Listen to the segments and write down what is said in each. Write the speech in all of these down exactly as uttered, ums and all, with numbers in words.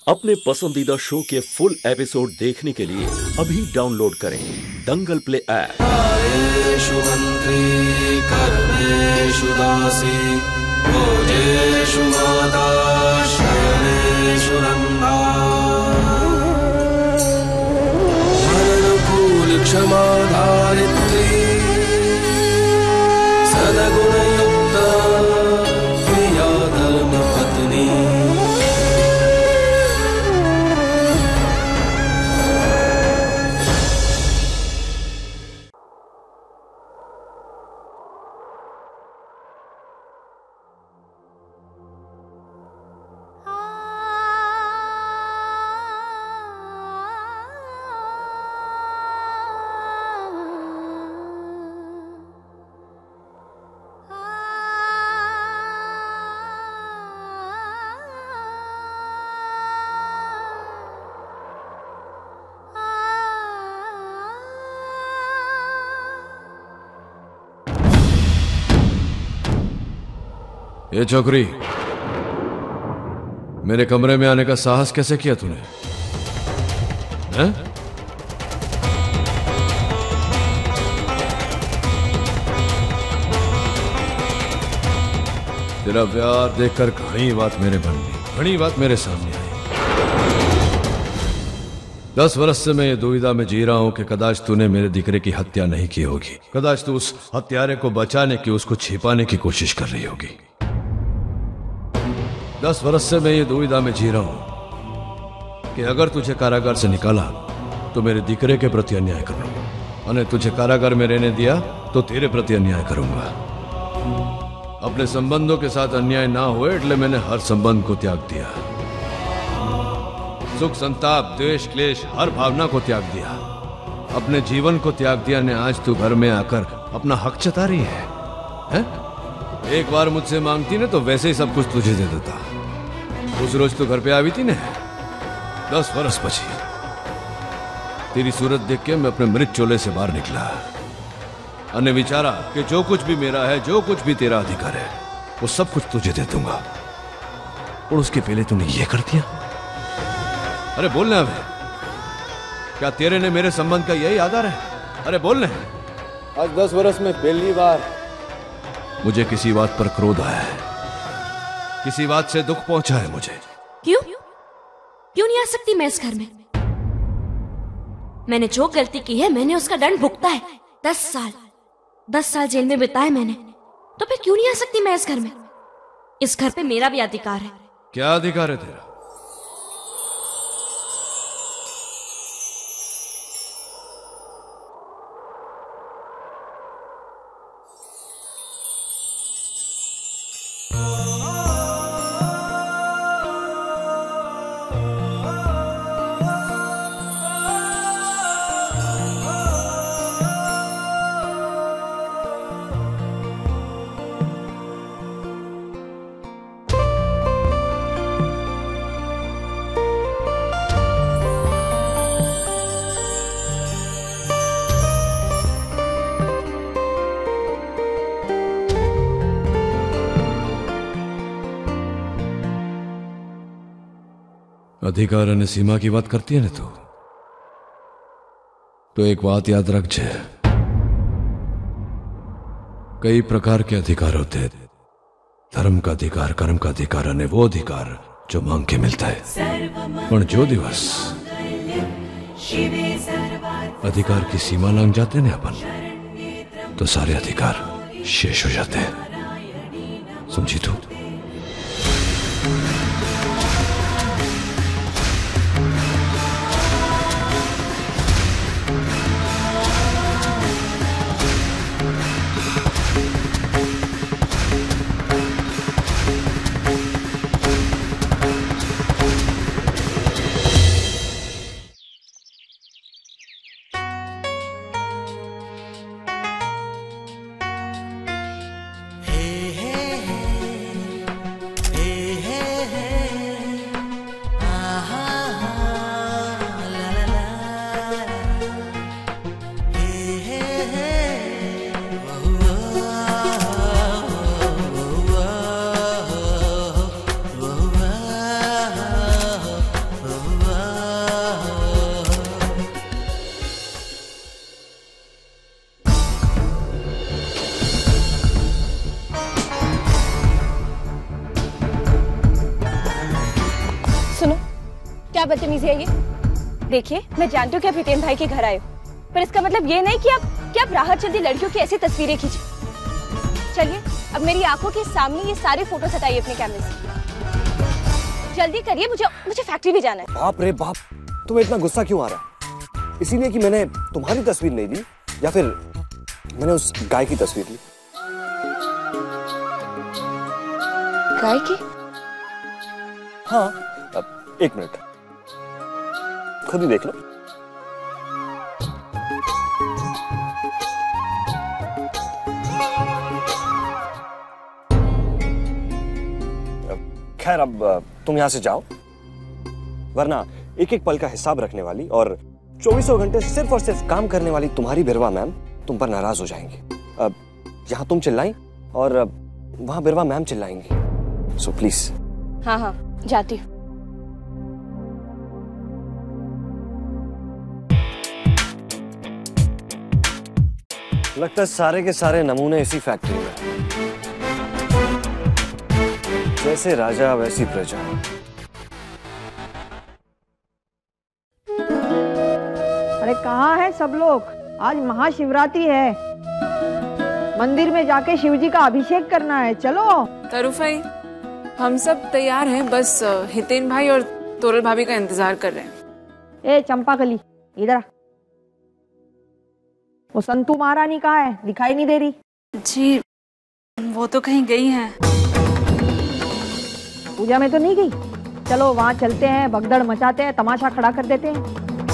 अपने पसंदीदा शो के फुल एपिसोड देखने के लिए अभी डाउनलोड करें दंगल प्ले ऐप। आयेषु मंत्री कर्मेषु दासी भोजेषु माता शयनेषु रंभा मरणकूल क्षमा धारित्री सदगुणयुक्ता प्रिया धर्मपत्नी। ये छोकरी, मेरे कमरे में आने का साहस कैसे किया तूने? हैं? तेरा प्यार देखकर घनी बात मेरे मन में, घनी बात मेरे सामने आई। दस वर्ष से मैं ये दुविधा में जी रहा हूं कि कदाच तूने मेरे दिकरे की हत्या नहीं की होगी, कदाच तू उस हत्यारे को बचाने की, उसको छिपाने की कोशिश कर रही होगी। दस वर्ष से मैं ये दुविधा में जी रहा हूं कि अगर तुझे कारागार से निकाला तो मेरे दिकरे के प्रति अन्याय करूंगा, और तुझे कारागार में रहने दिया तो तेरे प्रति अन्याय करूंगा। अपने संबंधों के साथ अन्याय ना हुए इसलिए मैंने हर संबंध को त्याग दिया। सुख, संताप, द्वेष, क्लेश, हर भावना को त्याग दिया, अपने जीवन को त्याग दिया ने आज तू घर में आकर अपना हक जता रही है, है? एक बार मुझसे मांगती ने तो वैसे ही सब कुछ तुझे दे देता। उस रोज तो घर पे आई थी ने, दस वर्ष बची। तेरी सूरत देख के मैं अपने मृत चोले से बाहर निकला, अन्य विचारा कि जो कुछ भी मेरा है, जो कुछ भी तेरा अधिकार है, वो सब कुछ तुझे दे दूंगा। और उसके पहले तूने ये कर दिया। अरे बोलना अबे, क्या तेरे ने मेरे संबंध का यही आधार है? अरे बोलने। आज दस वर्ष में पहली बार मुझे किसी बात पर क्रोध आया है, किसी बात से दुख पहुंचा है मुझे। क्यों क्यों नहीं आ सकती मैं इस घर में? मैंने जो गलती की है मैंने उसका दंड भुगता है। दस साल दस साल जेल में बिताए मैंने, तो फिर क्यों नहीं आ सकती मैं इस घर में? इस घर पे मेरा भी अधिकार है। क्या अधिकार है तेरा? अधिकार અને सीमा की बात करती है ना तू, तो एक बात याद रख जे, कई प्रकार के अधिकार होते हैं। धर्म का अधिकार, कर्म का अधिकार અને वो अधिकार जो मांग के मिलता है। पर जो दिवस अधिकार की सीमा लांग जाते हैं अपन, तो सारे अधिकार शेष हो जाते हैं। समझी तू? सुनो, क्या बदतमीजी है ये? देखिए, मैं जानती हूँ कि आप हितेन भाई के घर आए हो, पर इसका मतलब ये नहीं कि आप कि आप राहत चंदी लड़कियों की ऐसी तस्वीरें खींचे। चलिए, अब मेरी आंखों के सामने ये सारे फोटोज हटाइए अपने कैमरे से। जल्दी करिए, मुझे मुझे फैक्ट्री भी जाना है। बाप रे बाप, तुम्हें इतना गुस्सा क्यों आ रहा है? इसीलिए कि मैंने तुम्हारी तस्वीर नहीं ली, या फिर मैंने उस गाय की तस्वीर ली? गाय की? हाँ, अब एक मिनट, खुद ही देख लो। खैर, अब तुम यहां से जाओ, वरना एक एक पल का हिसाब रखने वाली और चौबीसों घंटे सिर्फ और सिर्फ काम करने वाली तुम्हारी बिरवा मैम तुम पर नाराज हो जाएंगी। अब यहाँ तुम चिल्लाई और वहां बिरवा मैम चिल्लाएंगी। So please. हाँ हाँ, जाती हूँ। लगता है सारे के सारे नमूने इसी फैक्ट्री में, जैसे राजा वैसी प्रजा। अरे कहाँ है सब लोग? आज महाशिवरात्रि है, मंदिर में जाके शिवजी का अभिषेक करना है। चलो। तरुफाई, हम सब तैयार हैं, बस हितेन भाई और तोरल भाभी का इंतजार कर रहे हैं। ए चंपाकली, इधर आ। वो संतू महारानी कहाँ है? दिखाई नहीं दे रही। जी, वो तो कहीं गई हैं। पूजा में तो नहीं गई? चलो वहाँ चलते हैं, भगदड़ मचाते हैं, तमाशा खड़ा कर देते हैं।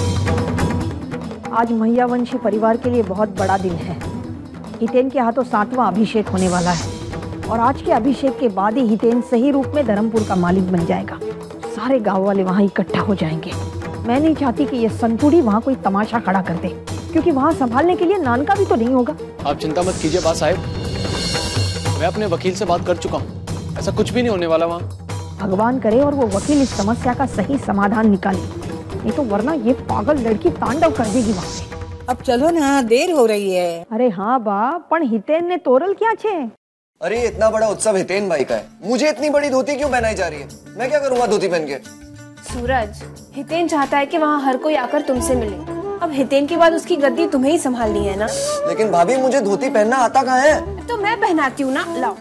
आज मैयावंशी परिवार के लिए बहुत बड़ा दिन है। हितेन के हाथों सातवां अभिषेक होने वाला है, और आज के अभिषेक के बाद ही हितेन सही रूप में धर्मपुर का मालिक बन जाएगा। सारे गांव वाले वहाँ इकट्ठा हो जाएंगे। मैं नहीं चाहती कि ये संतुड़ी वहाँ कोई तमाशा खड़ा कर दे, क्योंकि वहाँ संभालने के लिए नान का भी तो नहीं होगा। आप चिंता मत कीजिए बा साहब, मैं अपने वकील से बात कर चुका हूँ, ऐसा कुछ भी नहीं होने वाला वहाँ। भगवान करे और वो वकील इस समस्या का सही समाधान निकाले, नहीं तो वरना ये पागल लड़की तांडव कर देगी वहाँ पे। अब चलो ना, देर हो रही है। अरे हाँ बा, पण हितेन ने तोरल क्या छे? अरे इतना बड़ा उत्सव हितेन भाई का है, मुझे इतनी बड़ी धोती क्यों पहनाई जा रही है? मैं क्या करूँगा धोती पहन के? सूरज, हितेन चाहता है कि वहाँ हर कोई आकर तुमसे मिले। अब हितेन के बाद उसकी गद्दी तुम्हें ही संभालनी है ना। लेकिन भाभी, मुझे धोती पहनना आता कहाँ है? तो मैं पहनाती हूँ ना, लाओ।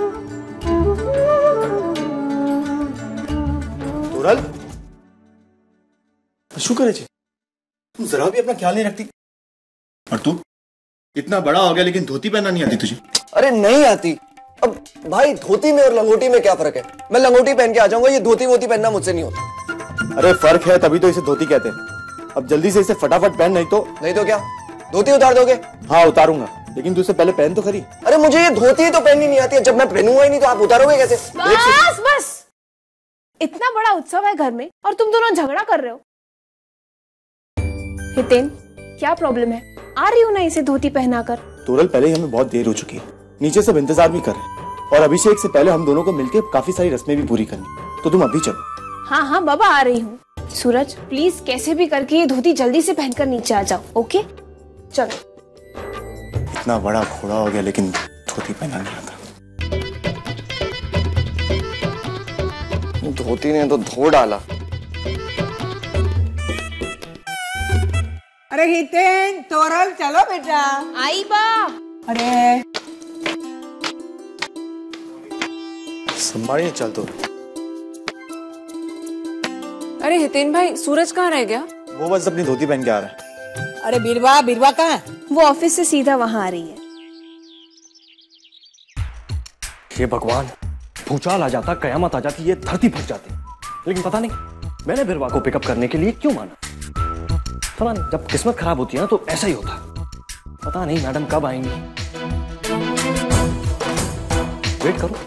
तोरल, शू करे छे? तुम जरा भी अपना ख्याल नहीं रखती। और तू इतना बड़ा हो गया लेकिन धोती पहनना नहीं आती तुझे? अरे नहीं आती। अब भाई, धोती में और लंगोटी में क्या फर्क है? मैं लंगोटी पहन के आ जाऊंगा, ये धोती वोती पहनना मुझसे नहीं होता। अरे फर्क है, तभी तो इसे धोती कहते हैं। अब जल्दी से इसे फटाफट पहन, नहीं तो नहीं तो क्या धोती उतार दोगे? हाँ उतारूंगा, लेकिन तू इसे पहले पहन तो खरी। अरे मुझे ये धोती तो पहननी नहीं आती है, जब मैं पहनूंगा ही नहीं तो आप उतारोगे कैसे? बस बस, इतना बड़ा उत्सव है घर में और तुम दोनों झगड़ा कर रहे हो। हितेन, क्या प्रॉब्लम है? आ रही हूँ ना इसे धोती पहनाकर। तोरल, पहले ही हमें बहुत देर हो चुकी है, नीचे सब इंतजार भी कर रहे हैं, और अभिषेक से पहले हम दोनों को मिलकर काफी सारी रस्में भी पूरी करनी, तो तुम अभी चलो। हाँ हाँ बाबा, आ रही हूँ। सूरज, प्लीज कैसे भी करके ये धोती जल्दी से पहनकर नीचे आ जाओ। ओके, चलो। इतना बड़ा घोड़ा हो गया लेकिन धोती पहना नहीं आता। धोती ने तो धो डाला। अरे हितेन, तोरल, चलो बेटा। आई बा। अरे संभालिए, चल तो। अरे हितेन भाई, सूरज कहाँ रह गया? वो बस अपनी धोती पहन के आ रहा है। अरे बिरवा, बिरवा कहाँ है? वो ऑफिस से सीधा वहाँ आ रही है। ये भगवान, भूचाल आ जाता, कयामत आ जाती, ये धरती फट जाती, लेकिन पता नहीं मैंने बिरवा को पिकअप करने के लिए क्यों माना। पता नहीं, जब किस्मत खराब होती है ना तो ऐसा ही होता। पता नहीं मैडम कब आएंगी। वेट करो।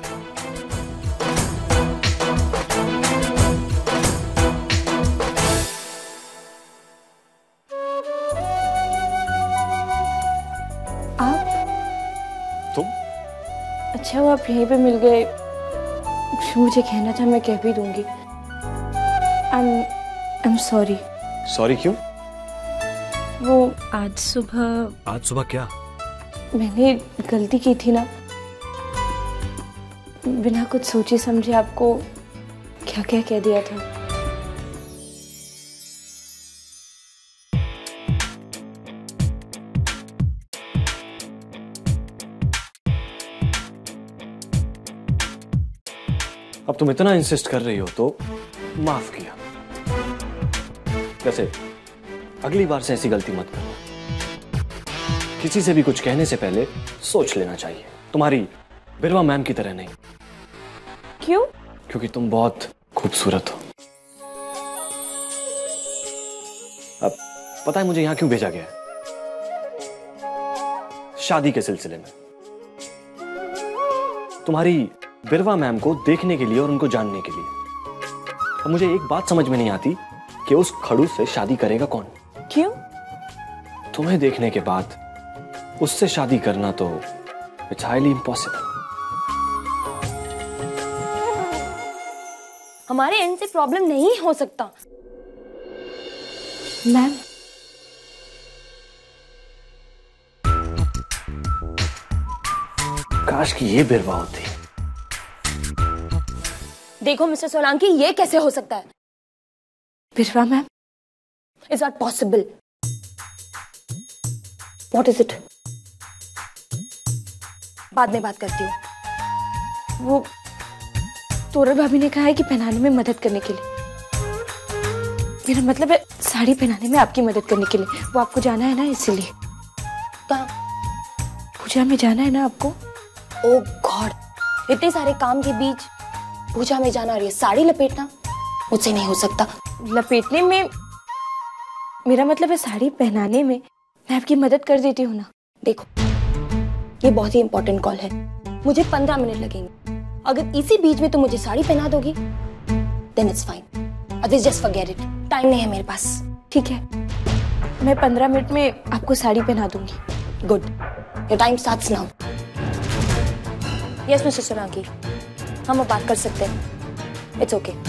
आप? तुम? अच्छा, वो आप यहीं पे मिल गए। मुझे कहना था, मैं कह भी दूंगी। I am sorry. सॉरी क्यों? वो आज सुबह आज सुबह क्या? मैंने गलती की थी ना, बिना कुछ सोचे समझे आपको क्या क्या कह दिया था। तुम इतना इंसिस्ट कर रही हो तो माफ किया। वैसे अगली बार से ऐसी गलती मत करना। किसी से भी कुछ कहने से पहले सोच लेना चाहिए। तुम्हारी बिरवा मैम की तरह नहीं। क्यों? क्योंकि तुम बहुत खूबसूरत हो। अब पता है मुझे यहां क्यों भेजा गया है? शादी के सिलसिले में तुम्हारी बिरवा मैम को देखने के लिए और उनको जानने के लिए। अब मुझे एक बात समझ में नहीं आती कि उस खड़ूस से शादी करेगा कौन? क्यों? तुम्हें देखने के बाद उससे शादी करना तो इट्स हाईली इम्पॉसिबल। हमारे एंड से प्रॉब्लम नहीं हो सकता। मैम, काश कि ये बिरवा होती। देखो मिस्टर सोलंकी, ये कैसे हो सकता है? Birva ma'am, is not possible. What is it? बाद में बात करती हूँ। वो तोरल भाभी ने कहा है कि पहनाने में मदद करने के लिए। मेरा मतलब है साड़ी पहनाने में आपकी मदद करने के लिए। वो आपको जाना है ना, इसीलिए। कहाँ? पूजा में जाना है ना आपको? ओह गॉड, इतने सारे काम के बीच पूजा में जाना और ये साड़ी लपेटना मुझसे नहीं हो सकता। लपेटने में मेरा मतलब है साड़ी पहनाने में मैं आपकी मदद कर देती हूँ ना। देखो, ये बहुत ही इंपॉर्टेंट कॉल है, मुझे पंद्रह मिनट लगेंगे। अगर इसी बीच में तुम मुझे साड़ी पहना दोगी then it's fine, otherwise just forget it. Time नहीं है मेरे पास। ठीक है, मैं पंद्रह मिनट में आपको साड़ी पहना दूंगी। Good, your time starts now. Yes mister Solanki, हम अब बात कर सकते हैं। It's okay.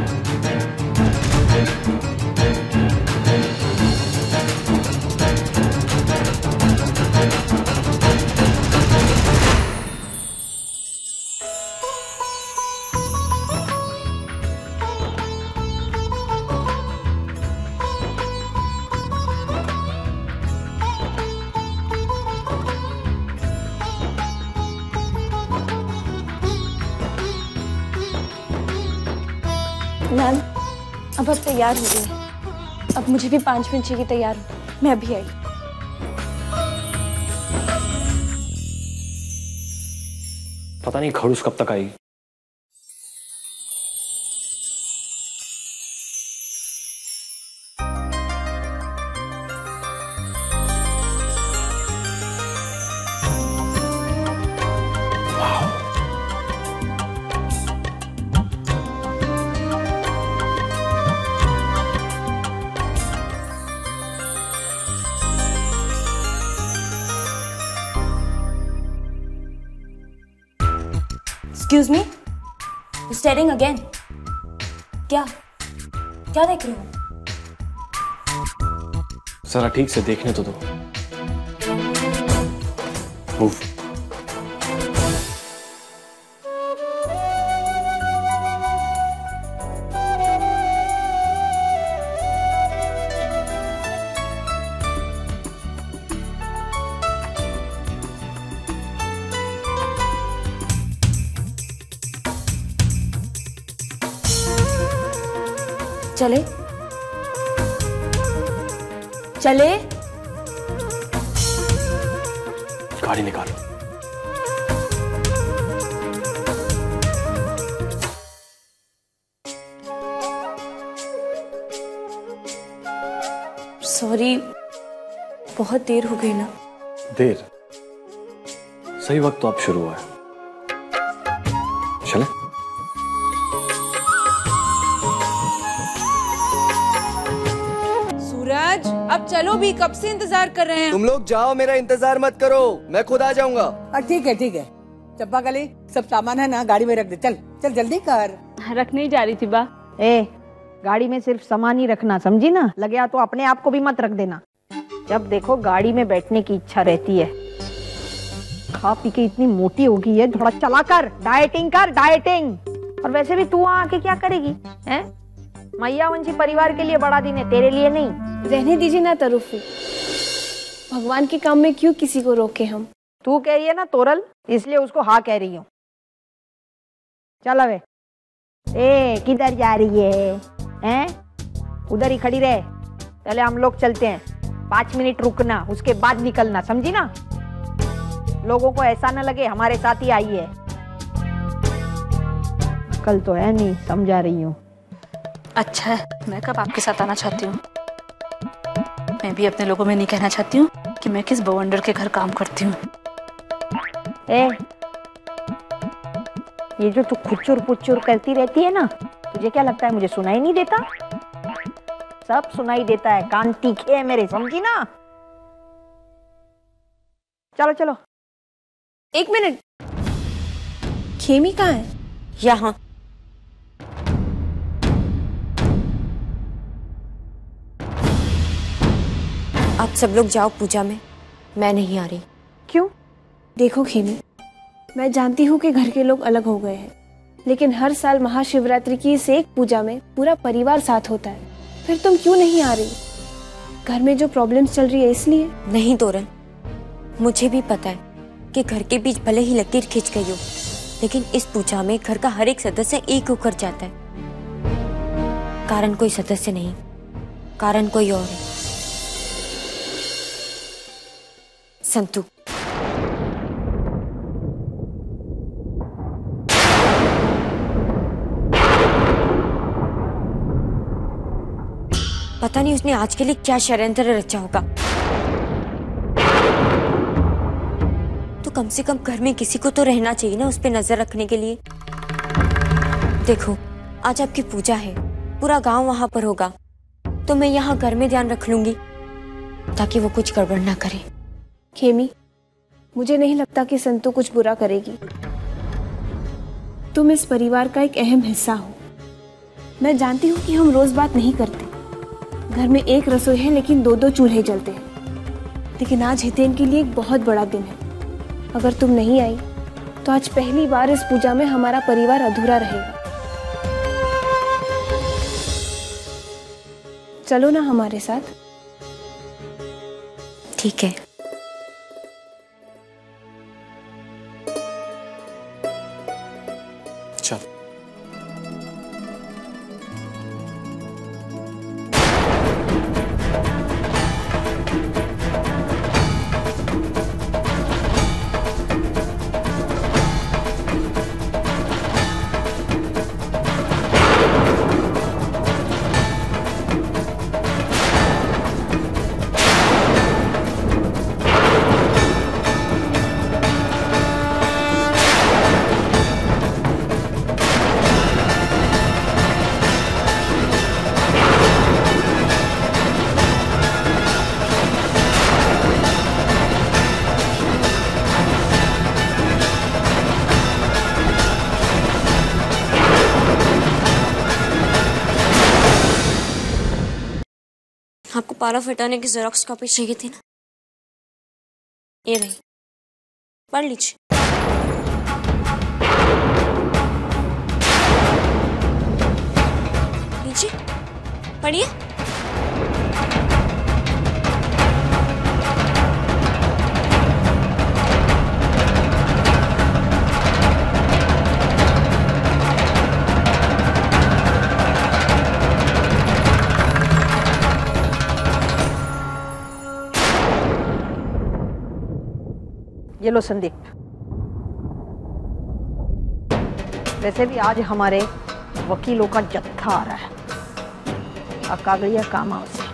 मैम, अब आप तैयार हो गई हैं। अब मुझे भी पाँच मिनट चाहिए तैयार हो। मैं अभी आई। पता नहीं खड़ूस कब तक आई। Excuse me? Staring again? क्या क्या देख रहे हो? जरा ठीक से देखने तो दो। मूव। चले चले गाड़ी निकालो। सॉरी, बहुत देर हो गई ना। देर? सही वक्त तो अब शुरू हुआ है। चले? सूरज, अब चलो भी, कब से इंतजार कर रहे हैं। तुम लोग जाओ, मेरा इंतजार मत करो, मैं खुद आ जाऊंगा। ठीक है ठीक है, चप्पा गली सब सामान है ना गाड़ी में रख दे। चल चल जल्दी कर। रखने ही जा रही थी बा। ए, गाड़ी में सिर्फ सामान ही रखना, समझी ना? लगे तो अपने आप को भी मत रख देना। जब देखो गाड़ी में बैठने की इच्छा रहती है। खा पी के इतनी मोटी हो गई है, थोड़ा चला कर, डाइटिंग कर, डाइटिंग। और वैसे भी तू वहाँ आके क्या करेगी? हैं? मैया वंशी परिवार के लिए बड़ा दिन है, तेरे लिए नहीं। रहने दीजिए ना तरुफी, भगवान के काम में क्यों किसी को रोके हम। तू कह रही है ना तोरल, इसलिए उसको हाँ कह रही हूँ। चल अबे। ए किधर जा रही है? हैं? उधर ही खड़ी रहे। पहले हम लोग चलते हैं, पाँच मिनट रुकना, उसके बाद निकलना, समझी ना? लोगों को ऐसा न लगे हमारे साथ ही आई है। कल तो है नहीं, समझा रही हूँ। अच्छा है, मैं कब आपके साथ आना चाहती हूँ? मैं भी अपने लोगों में नहीं कहना चाहती हूँ कि मैं किस बवंडर के घर काम करती हूँ। ए, ये जो तू खुचुर पुचुर करती रहती है ना, तुझे क्या लगता है मुझे सुनाई नहीं देता? सब सुनाई देता है, कान तीखे है मेरे, समझी ना? चलो चलो। एक मिनट, खेमी कहाँ है? यहाँ। आप सब लोग जाओ पूजा में, मैं नहीं आ रही। क्यों? देखो खेमी, मैं जानती हूँ कि घर के लोग अलग हो गए हैं, लेकिन हर साल महाशिवरात्रि की इस एक पूजा में पूरा परिवार साथ होता है। फिर तुम क्यों नहीं आ रही? घर में जो प्रॉब्लम्स चल रही है इसलिए? नहीं तोरन, मुझे भी पता है कि घर के बीच भले ही लकीर खिंच गई हो, लेकिन इस पूजा में घर का हर एक सदस्य एक होकर जाता है। कारण कोई सदस्य नहीं, कारण कोई और है। संतू। पता नहीं उसने आज के लिए क्या षड्यंत्र रचा होगा। तो कम से कम घर में किसी को तो रहना चाहिए ना उस पे नजर रखने के लिए। देखो, आज आपकी पूजा है, पूरा गांव वहां पर होगा, तो मैं यहाँ घर में ध्यान रख लूंगी ताकि वो कुछ गड़बड़ ना करे। खेमी, मुझे नहीं लगता कि संतू कुछ बुरा करेगी। तुम इस परिवार का एक अहम हिस्सा हो। मैं जानती हूँ कि हम रोज बात नहीं करते, घर में एक रसोई है लेकिन दो दो चूल्हे जलते हैं, लेकिन आज हितेन के लिए एक बहुत बड़ा दिन है। अगर तुम नहीं आई तो आज पहली बार इस पूजा में हमारा परिवार अधूरा रहेगा। चलो ना हमारे साथ। ठीक है। चल। आपको पारा फटाने की जेरॉक्स कॉपी चाहिए थी ना? ये रही, पढ़ लीजिए। लीजिए, पढ़िए। ये लो संदीप। वैसे भी आज हमारे वकीलों का जत्था आ रहा है, अब कागड़िया काम आओ से।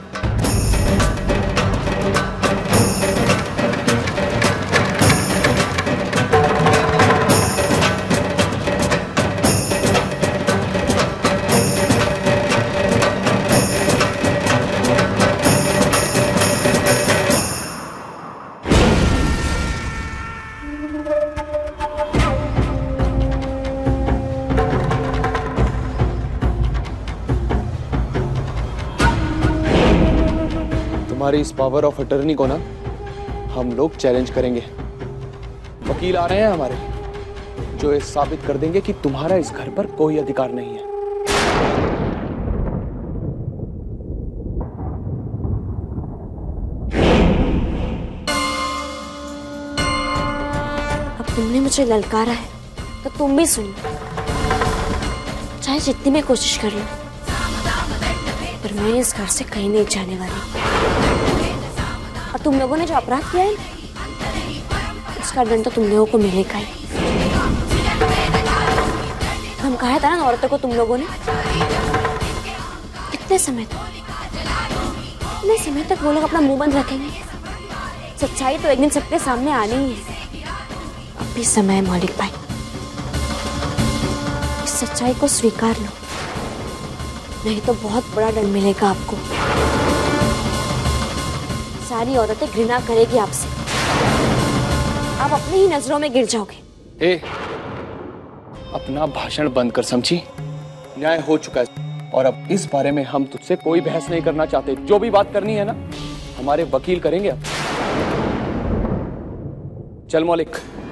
तुम्हारी इस पावर ऑफ अटर्नी को ना हम लोग चैलेंज करेंगे। वकील आ रहे हैं हमारे, जो ये साबित कर देंगे कि तुम्हारा इस घर पर कोई अधिकार नहीं है। अब तुमने मुझे ललकारा है तो तुम भी सुनो, चाहे चाहे जितनी मैं कोशिश कर लूं, पर मैं इस घर से कहीं नहीं जाने वाली। और तुम लोगों ने जो अपराध किया है, उसका दंड तो तुम लोगों को मिलेगा ही। हम कहा था ना औरतों को तुम लोगों ने, कितने समय तक कितने समय तक वो लोग अपना मुंह बंद रखेंगे? सच्चाई तो एक दिन सबके सामने आनी ही है। अब भी समय है मौलिक भाई, इस सच्चाई को स्वीकार लो, नहीं तो बहुत बड़ा दंड मिलेगा आपको। सारी औरतें घृणा करेगी आपसे, आप अपनी ही नजरों में गिर जाओगे। ए, अपना भाषण बंद कर, समझी? न्याय हो चुका है और अब इस बारे में हम तुझसे कोई बहस नहीं करना चाहते। जो भी बात करनी है ना, हमारे वकील करेंगे। अब चल मौलिक।